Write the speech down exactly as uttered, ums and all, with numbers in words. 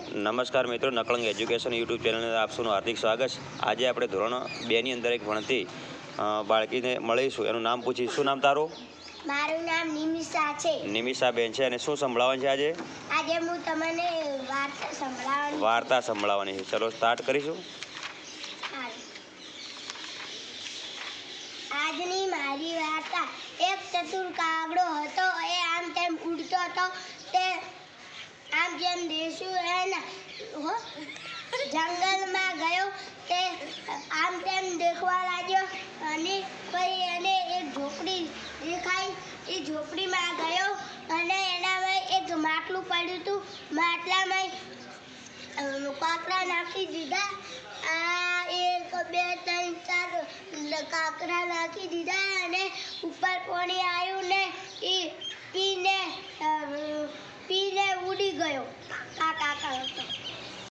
નમસ્કાર મિત્રો, Nakalang education YouTube ચેનલને આપ સૌનું હાર્દિક સ્વાગત છે। આજે આપણે ધોરણ બેની અંદર એક ભણતી બાળકીને મળીશું। એનું નામ પૂછીશું। શું નામ તારું? મારું નામ નિમિષા છે। નિમિષા બેન છે। અને શું સંભળાવવાનું છે આજે? આજે હું તમને વાર્તા સંભળાવવાની વાર્તા સંભળાવવાની છે। ચલો સ્ટાર્ટ કરીશું। આજની મારી વાર્તા। એક ચતુર કાગડો હતો। એ આમ તેમ ઉડતો હતો। તે આમ જેમ દેશું એના જંગલમાં ગયો। તે આમ તેમ દેખવા લાગ્યો અને પછી એને એક ઝોપડી દેખાઈ। એ ઝોપડીમાં ગયો અને એનામાં એક માટલું પડ્યું હતું। માટલામાં કાંકરા નાખી દીધા। આ એક બે ત્રણ ચાર કાંકરા નાખી દીધા અને ઉપર પાણી આવ્યું ને એ પીને પીને ઉડી ગયો કાકા